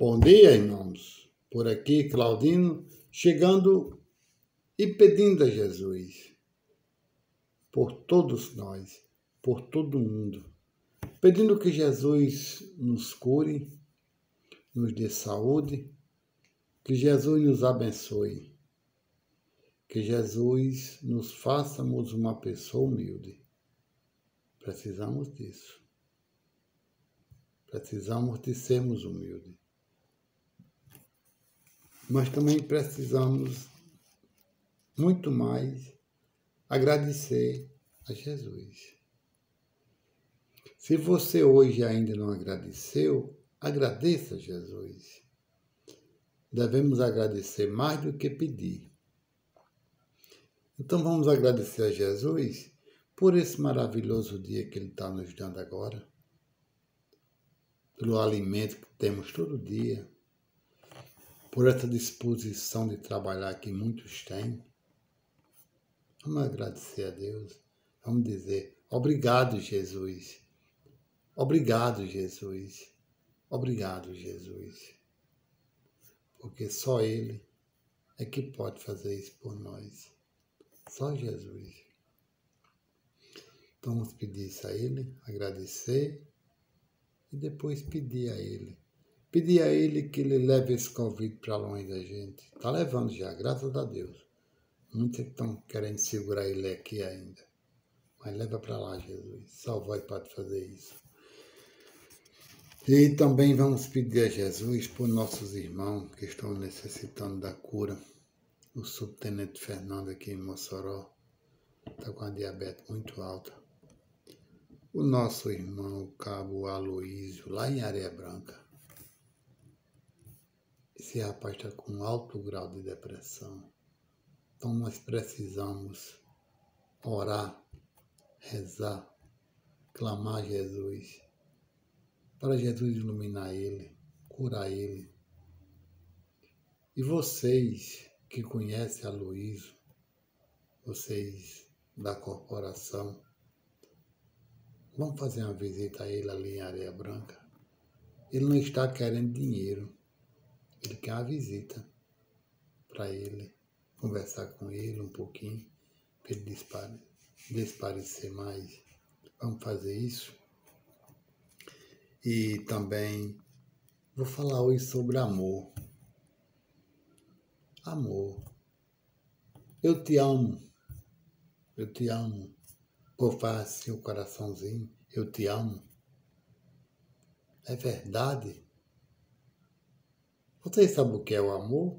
Bom dia, irmãos. Por aqui, Claudino, chegando e pedindo a Jesus, por todos nós, por todo mundo, pedindo que Jesus nos cure, nos dê saúde, que Jesus nos abençoe, que Jesus nos façamos uma pessoa humilde. Precisamos disso. Precisamos de sermos humildes. Mas também precisamos muito mais agradecer a Jesus. Se você hoje ainda não agradeceu, agradeça a Jesus. Devemos agradecer mais do que pedir. Então vamos agradecer a Jesus por esse maravilhoso dia que Ele está nos dando agora, pelo alimento que temos todo dia, por essa disposição de trabalhar que muitos têm. Vamos agradecer a Deus. Vamos dizer, obrigado, Jesus. Obrigado, Jesus. Obrigado, Jesus. Porque só Ele é que pode fazer isso por nós. Só Jesus. Então vamos pedir isso a Ele, agradecer e depois pedir a Ele. Pedir a Ele que Ele leve esse Covid para longe da gente. Está levando já, graças a Deus. Muitos estão querendo segurar Ele aqui ainda. Mas leva para lá, Jesus. Só vai pode fazer isso. E também vamos pedir a Jesus por nossos irmãos que estão necessitando da cura. O subtenente Fernando aqui em Mossoró está com a diabetes muito alta. O nosso irmão, o cabo Aloísio, lá em Areia Branca. Esse rapaz está com alto grau de depressão. Então nós precisamos orar, rezar, clamar a Jesus, para Jesus iluminar ele, curar ele. E vocês que conhecem Aloísio, vocês da corporação, vão fazer uma visita a ele ali em Areia Branca. Ele não está querendo dinheiro. Ele quer uma visita para ele, conversar com ele um pouquinho, para ele desaparecer mais. Vamos fazer isso. E também vou falar hoje sobre amor. Amor. Eu te amo. Eu te amo. Vou fazer assim o coraçãozinho. Eu te amo. É verdade? Vocês sabem o que é o amor?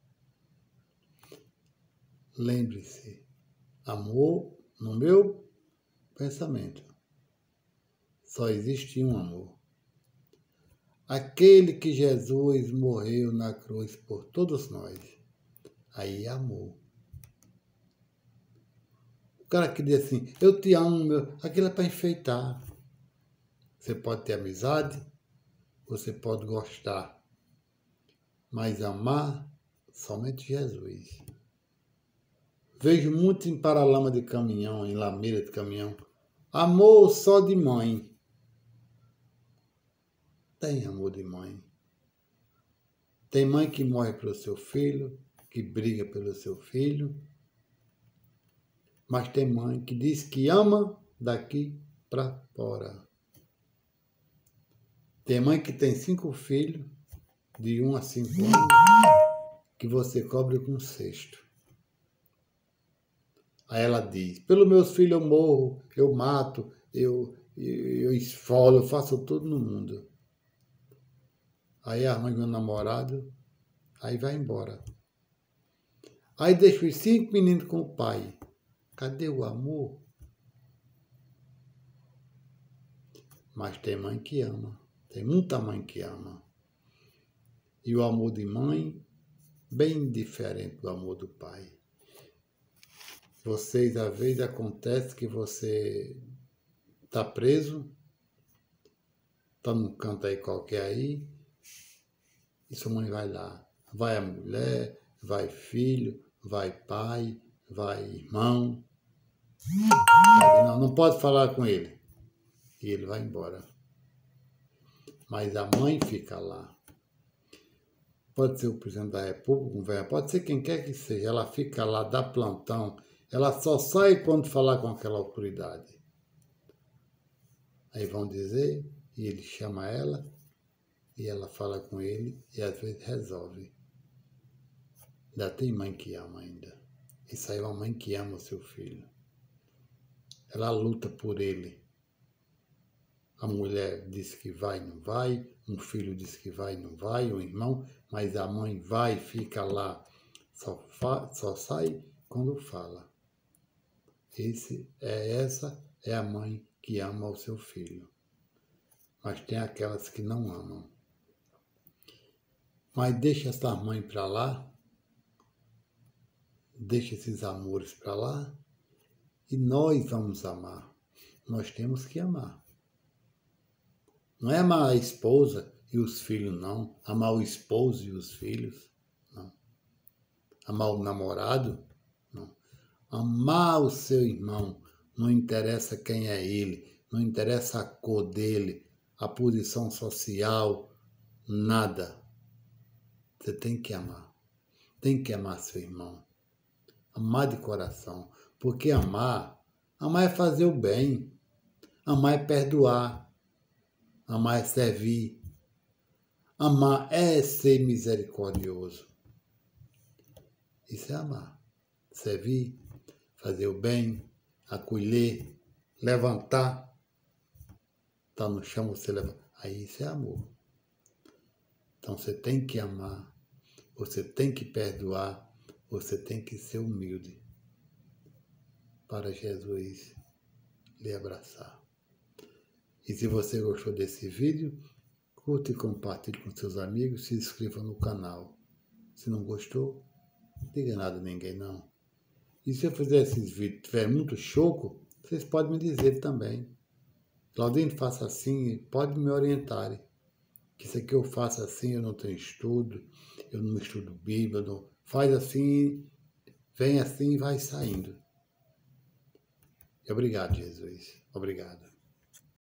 Lembre-se, amor, no meu pensamento, só existe um amor. Aquele que Jesus morreu na cruz por todos nós. Aí é amor. O cara que diz assim, eu te amo, meu, aquilo é para enfeitar. Você pode ter amizade, você pode gostar. Mas amar somente Jesus. Vejo muito em paralama de caminhão, em lameira de caminhão. Amor só de mãe. Tem amor de mãe. Tem mãe que morre pelo seu filho, que briga pelo seu filho. Mas tem mãe que diz que ama daqui para fora. Tem mãe que tem 5 filhos, de 1 a 5 anos, que você cobre com 6. Aí ela diz, pelos meus filhos eu morro, eu mato, eu esfolo, eu faço tudo no mundo. Aí arranja um namorado, aí vai embora. Aí deixa os 5 meninos com o pai. Cadê o amor? Mas tem mãe que ama, tem muita mãe que ama. E o amor de mãe, bem diferente do amor do pai. Vocês, às vezes, acontece que você está preso, está num canto aí qualquer aí, e sua mãe vai lá. Vai a mulher, vai filho, vai pai, vai irmão. Não pode falar com ele. E ele vai embora. Mas a mãe fica lá. pode ser o presidente da República, o governo, pode ser quem quer que seja, ela fica lá, dá plantão, ela só sai quando falar com aquela autoridade. Aí vão dizer, e ele chama ela, e ela fala com ele, e às vezes resolve. Ainda tem mãe que ama ainda. Isso aí é uma mãe que ama o seu filho. Ela luta por ele. A mulher diz que vai e não vai, um filho diz que vai e não vai, um irmão, mas a mãe vai e fica lá, só sai quando fala. Essa é a mãe que ama o seu filho. Mas tem aquelas que não amam. Mas deixa essa mãe para lá, deixa esses amores para lá, e nós vamos amar. Nós temos que amar. Não é amar a esposa e os filhos, não. Amar o esposo e os filhos, não. Amar o namorado, não. Amar o seu irmão, não interessa quem é ele, não interessa a cor dele, a posição social, nada. Você tem que amar. Tem que amar seu irmão. Amar de coração. Porque amar é fazer o bem. Amar é perdoar. Amar é servir. Amar é ser misericordioso. Isso é amar. Servir, fazer o bem, acolher, levantar. Tá no chão, você levanta. Aí isso é amor. Então você tem que amar, você tem que perdoar, você tem que ser humilde para Jesus lhe abraçar. E se você gostou desse vídeo, curta e compartilhe com seus amigos, se inscreva no canal. Se não gostou, não diga nada a ninguém não. E se eu fizer esses vídeos e tiver muito choco, vocês podem me dizer também. Claudinho, faça assim, pode me orientar. Que isso aqui eu faço assim, eu não tenho estudo, eu não estudo Bíblia, não. Faz assim, vem assim e vai saindo. E obrigado, Jesus. Obrigado.